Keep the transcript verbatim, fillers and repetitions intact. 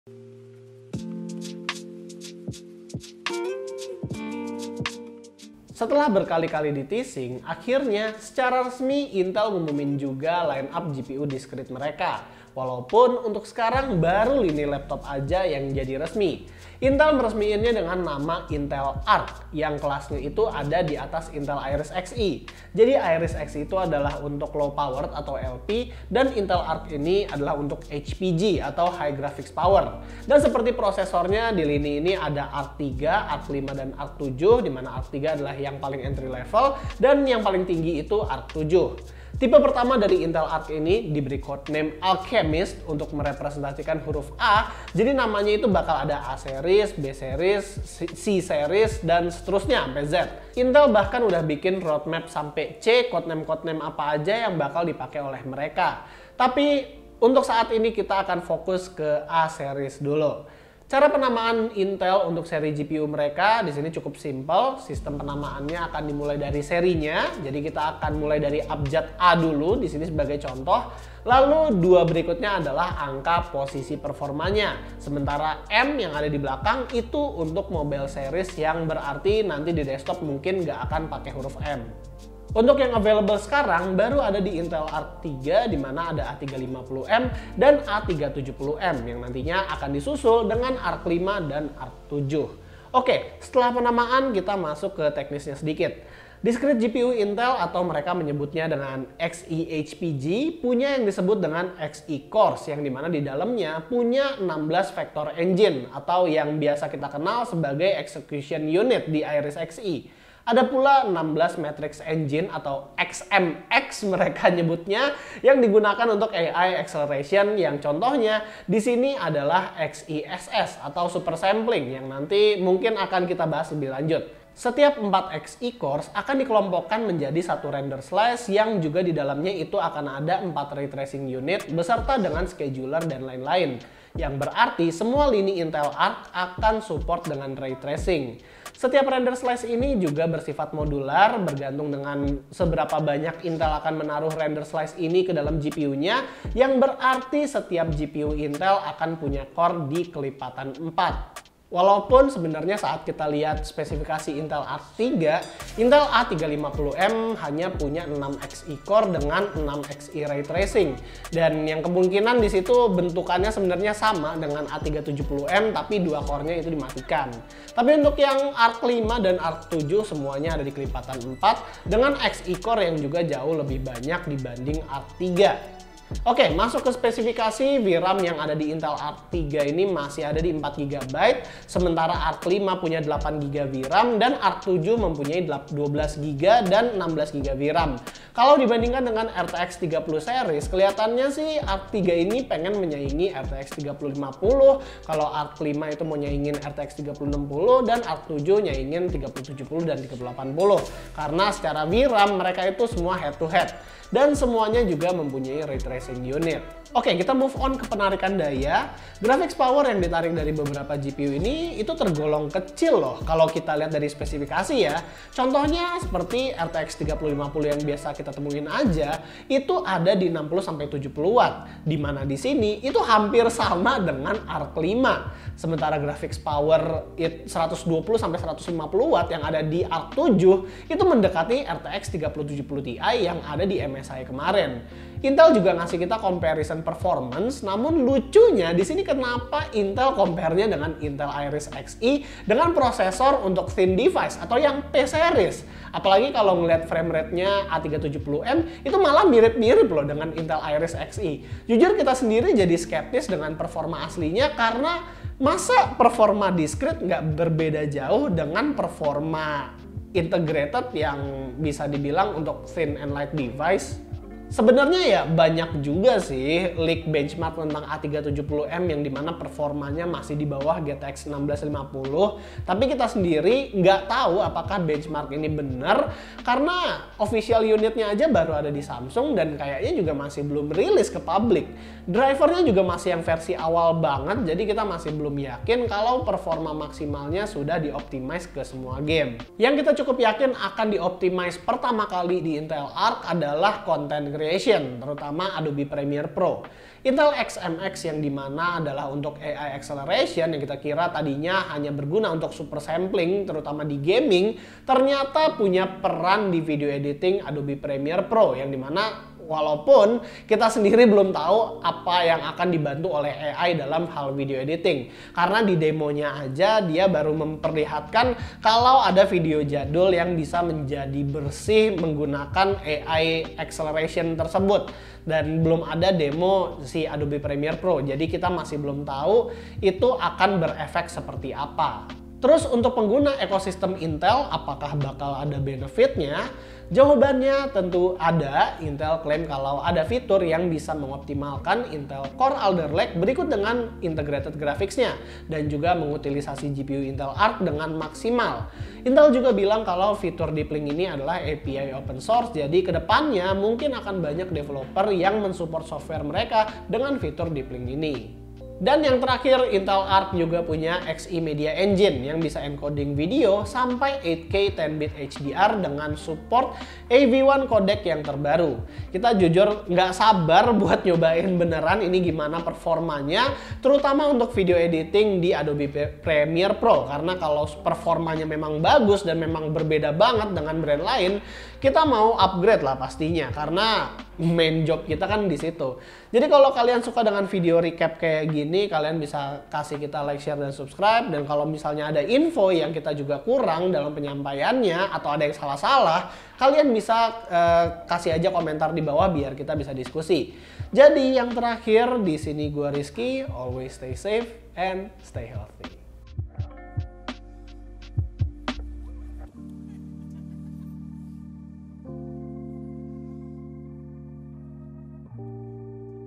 Setelah berkali-kali di-teasing, akhirnya secara resmi Intel ngumumin juga line up G P U discrete mereka. Walaupun untuk sekarang baru lini laptop aja yang jadi resmi. Intel meresmiinnya dengan nama Intel Arc, yang kelasnya itu ada di atas Intel Iris Xe. Jadi Iris Xe itu adalah untuk low powered atau L P, dan Intel Arc ini adalah untuk H P G atau High Graphics Power. Dan seperti prosesornya di lini ini ada Arc tiga, Arc lima, dan Arc tujuh, di mana Arc tiga adalah yang paling entry level, dan yang paling tinggi itu Arc tujuh. Tipe pertama dari Intel Arc ini diberi codename Alchemist untuk merepresentasikan huruf A, jadi namanya itu bakal ada A series, B series, C series, dan seterusnya sampai Z. Intel bahkan udah bikin roadmap sampai C, codename-codename apa aja yang bakal dipakai oleh mereka. Tapi untuk saat ini kita akan fokus ke A series dulu. Cara penamaan Intel untuk seri G P U mereka di sini cukup simpel. Sistem penamaannya akan dimulai dari serinya. Jadi kita akan mulai dari abjad A dulu di sini sebagai contoh. Lalu dua berikutnya adalah angka posisi performanya. Sementara M yang ada di belakang itu untuk mobile series, yang berarti nanti di desktop mungkin nggak akan pakai huruf M. Untuk yang available sekarang baru ada di Intel Arc tiga, di mana ada A tiga lima nol M dan A tiga tujuh nol M yang nantinya akan disusul dengan Arc lima dan Arc tujuh. Oke, setelah penamaan kita masuk ke teknisnya sedikit. Discrete G P U Intel atau mereka menyebutnya dengan Xe H P G punya yang disebut dengan Xe cores, yang dimana di dalamnya punya enam belas vector engine atau yang biasa kita kenal sebagai execution unit di Iris Xe. Ada pula enam belas matrix engine atau X M X mereka nyebutnya, yang digunakan untuk A I acceleration, yang contohnya di sini adalah X E S S atau super sampling yang nanti mungkin akan kita bahas lebih lanjut. Setiap empat Xe cores akan dikelompokkan menjadi satu render slice, yang juga di dalamnya itu akan ada empat ray tracing unit beserta dengan scheduler dan lain-lain. Yang berarti semua lini Intel Arc akan support dengan ray tracing. Setiap render slice ini juga bersifat modular, bergantung dengan seberapa banyak Intel akan menaruh render slice ini ke dalam G P U-nya, yang berarti setiap G P U Intel akan punya core di kelipatan empat. Walaupun sebenarnya saat kita lihat spesifikasi Intel Arc tiga, Intel A tiga lima nol M hanya punya enam Xe core dengan enam Xe ray tracing. Dan yang kemungkinan di situ bentukannya sebenarnya sama dengan A tiga tujuh nol M, tapi dua core-nya itu dimatikan. Tapi untuk yang Arc lima dan Arc tujuh semuanya ada di kelipatan empat dengan Xe core yang juga jauh lebih banyak dibanding Arc tiga. Oke, masuk ke spesifikasi. V RAM yang ada di Intel Arc tiga ini masih ada di empat giga byte, sementara Arc lima punya delapan giga V RAM dan Arc tujuh mempunyai dua belas giga dan enam belas giga V RAM. Kalau dibandingkan dengan R T X tiga puluh series, kelihatannya sih Arc tiga ini pengen menyaingi R T X tiga puluh lima puluh, kalau Arc lima itu mau nyaingin R T X tiga puluh enam puluh, dan Arc tujuh nyaingin tiga puluh tujuh puluh dan tiga puluh delapan puluh. Karena secara V RAM mereka itu semua head to head. Dan semuanya juga mempunyai ray tracing unit. Oke, kita move on ke penarikan daya. Graphics power yang ditarik dari beberapa G P U ini itu tergolong kecil loh kalau kita lihat dari spesifikasi ya. Contohnya seperti R T X tiga puluh lima puluh yang biasa kita temuin aja, itu ada di enam puluh sampai tujuh puluh watt. Dimana di sini itu hampir sama dengan Arc lima. Sementara graphics power seratus dua puluh sampai seratus lima puluh watt yang ada di Arc tujuh itu mendekati R T X tiga puluh tujuh puluh Ti yang ada di M S I kemarin. Intel juga ngasih kita comparison performance, namun lucunya di sini kenapa Intel compare-nya dengan Intel Iris Xe dengan prosesor untuk thin device atau yang P series. Apalagi kalau ngeliat frame rate-nya A tiga tujuh nol M itu malah mirip-mirip loh dengan Intel Iris Xe. Jujur kita sendiri jadi skeptis dengan performa aslinya, karena masa performa discrete nggak berbeda jauh dengan performa integrated yang bisa dibilang untuk thin and light device. Sebenarnya ya banyak juga sih leak benchmark tentang A tiga tujuh nol M yang dimana performanya masih di bawah G T X enam belas lima puluh, tapi kita sendiri nggak tahu apakah benchmark ini benar karena official unitnya aja baru ada di Samsung dan kayaknya juga masih belum rilis ke publik. Drivernya juga masih yang versi awal banget, jadi kita masih belum yakin kalau performa maksimalnya sudah dioptimize ke semua game. Yang kita cukup yakin akan dioptimize pertama kali di Intel Arc adalah content creation, terutama Adobe Premiere Pro. Intel X M X yang dimana adalah untuk A I acceleration yang kita kira tadinya hanya berguna untuk super sampling, terutama di gaming, ternyata punya peran di video editing Adobe Premiere Pro, yang dimana walaupun kita sendiri belum tahu apa yang akan dibantu oleh A I dalam hal video editing. Karena di demonya aja dia baru memperlihatkan kalau ada video jadul yang bisa menjadi bersih menggunakan A I acceleration tersebut. Dan belum ada demo si Adobe Premiere Pro. Jadi kita masih belum tahu itu akan berefek seperti apa. Terus untuk pengguna ekosistem Intel, apakah bakal ada benefitnya? Jawabannya tentu ada. Intel klaim kalau ada fitur yang bisa mengoptimalkan Intel Core Alder Lake berikut dengan integrated graphics-nya dan juga mengutilisasi G P U Intel Arc dengan maksimal. Intel juga bilang kalau fitur Deep Link ini adalah A P I open source, jadi kedepannya mungkin akan banyak developer yang mensupport software mereka dengan fitur Deep Link ini. Dan yang terakhir, Intel Arc juga punya X E Media Engine yang bisa encoding video sampai eight K ten bit H D R dengan support A V one codec yang terbaru. Kita jujur nggak sabar buat nyobain beneran ini gimana performanya, terutama untuk video editing di Adobe Premiere Pro. Karena kalau performanya memang bagus dan memang berbeda banget dengan brand lain, kita mau upgrade lah pastinya, karena main job kita kan di situ. Jadi kalau kalian suka dengan video recap kayak gini, kalian bisa kasih kita like, share, dan subscribe. Dan kalau misalnya ada info yang kita juga kurang dalam penyampaiannya atau ada yang salah-salah, kalian bisa uh, kasih aja komentar di bawah biar kita bisa diskusi. Jadi yang terakhir, di sini gue Rizky, always stay safe and stay healthy.